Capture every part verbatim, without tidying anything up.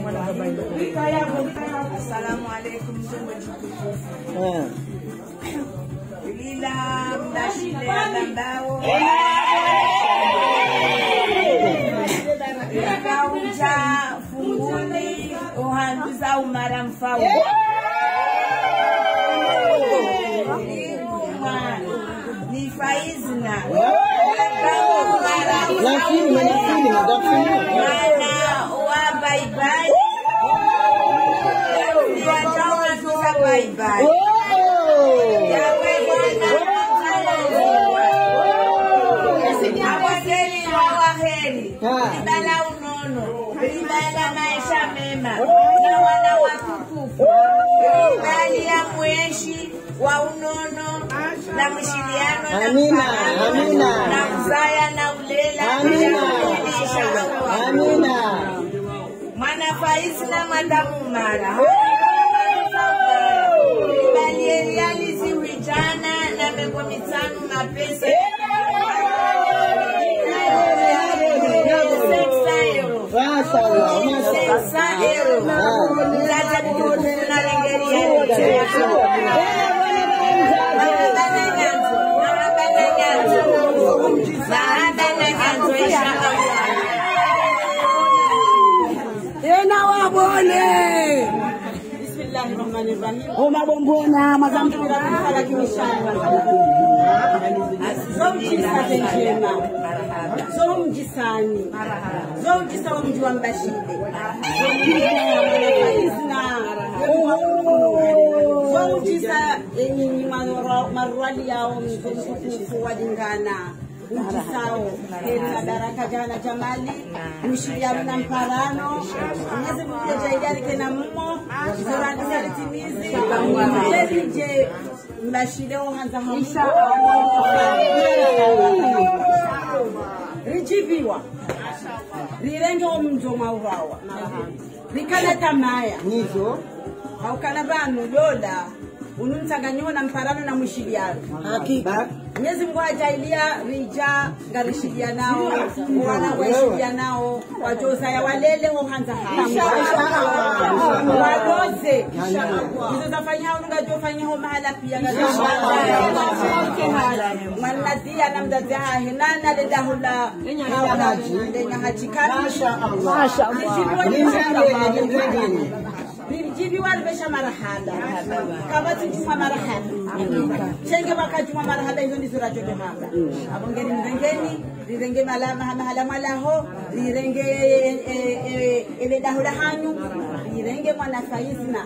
Assalamualaikum warahmatullahi. Lila mdashile landao. Kauja funguni uhanduza umara mfau. Ni faizna. Lakini lakini mana wa bye bye. Ya jawa tuza bye bye. Ya bwana awakeli waheri. Ibala unono, ibala maisha mema na wana watukufu. Ibali ya mweshi wa unono na mshiriano na Amina, amina. na mzaya na ulela. Amina. Amina. Mwana faizi na madamu mara. Ibali alizi wijana na mego mitanu mapesa. Masyaallah, Bismillahirrahmanirrahim. Oma bombona mazamtu Ala kimishana. Zomjisani njema. Zomjisani. Zomjisa wa mji wa Mbashide. Zomjisa nyinyi marwali yao mtukufu wa Dingana. Mjisao heri daraka jana jamali mshiriano na mparano Mwenyezi Mungu ajaidani kena mmo zorani salitimizi heri je Mbashide uhanza hamu rijiviwa rirenge omjo maurawa rikana tamaya nizo haukana banu lola unumtanganywa na mparano na mshiriano hakika Mwenyezi Mungu ajailia rija ngarishidia nao wana waishidia nao wajoza ya walele uhanza wadoze hizo zafanya unga jofanya ho mahala pia mwanadia na mdada henana le dahula ndenya hachikana mashaallah Bijibi walibesha marahaba kabati juma marahaba chenge bakajuma marahaba hizo ndizo rajote hapa abongeni mrengeni rirenge malama mahala malaho rirenge ele dahula hanyu rirenge mwana faizna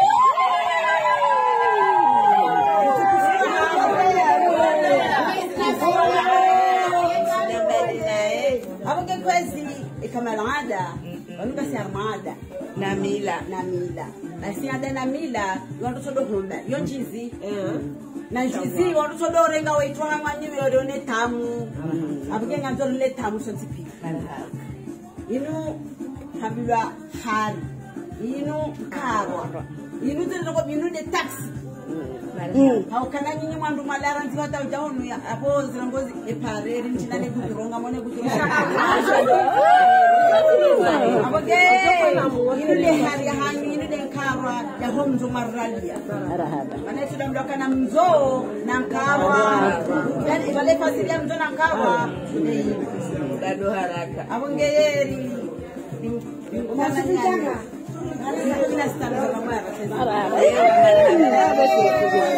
abongeni kwezi kama laada wanuka si armada namila namila basi ada namila wantu sodo humba yonjizi na njizi wantu sodo renga waitwa nganyime yone tamu abuke nganzo le tamu sontipi inu habila har inu karo inu tendo inu de taxi au kana nyinyi mwandu malara nti wata ujahonu ya apo zirongozi epare rinchina ne kuronga mone kuronga aboge inu le hari hanyu inu de nkarwa ya homzo maralia mana tuda mdoka na mzo na nkarwa yani wale fasilia mzo na nkarwa dado haraka aboge yeri unasikia